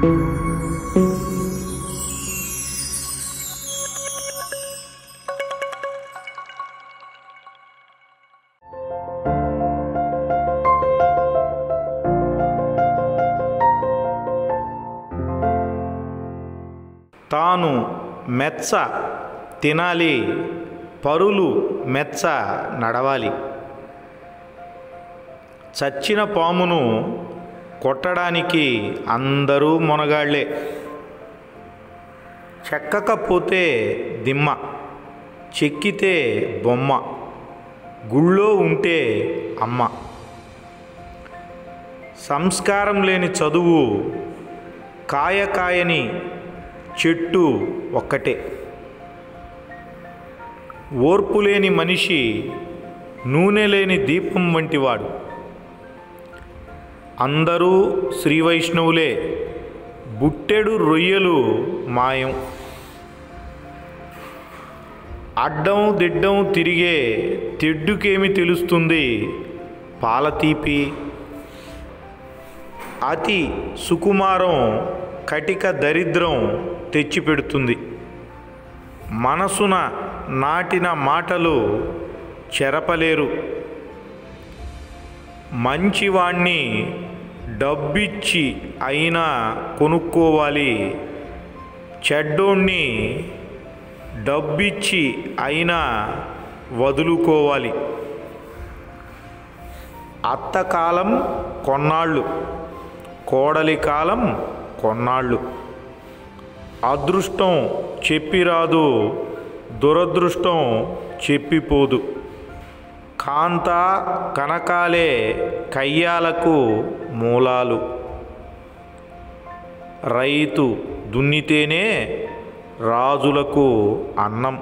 తాను మెచ్చ తినాలి, పరులు మెచ్చ నడవాలి. చచ్చిన పామును కొట్టడానికి అందరూ మొనగాళ్లే. చెక్కకపోతే దిమ్మ, చెక్కితే బొమ్మ, గుళ్ళో ఉంటే అమ్మ. సంస్కారం లేని చదువు, కాయకాయని చెట్టు ఒక్కటే. ఓర్పు లేని మనిషి నూనె లేని దీపం వంటివాడు. అందరూ శ్రీ వైష్ణవులే, బుట్టెడు రొయ్యలు మాయం. అడ్డం దిడ్డం తిరిగే తెడ్డుకేమి తెలుస్తుంది పాలతీపి. అతి సుకుమారం కటిక దరిద్రం తెచ్చిపెడుతుంది. మనసున నాటిన మాటలు చెరపలేరు. మంచివాణ్ణి డబ్బిచ్చి అయినా కొనుక్కోవాలి, చెడ్డోణ్ణి డబ్బిచ్చి అయినా వదులుకోవాలి. అత్తకాలం కొన్నాళ్ళు, కోడలి కాలం కొన్నాళ్ళు. అదృష్టం చెప్పిరాదు, దురదృష్టం చెప్పిపోదు. కాంత కనకాలే కయ్యాలకు మూలాలు. రైతు దున్నితేనే రాజులకు అన్నం.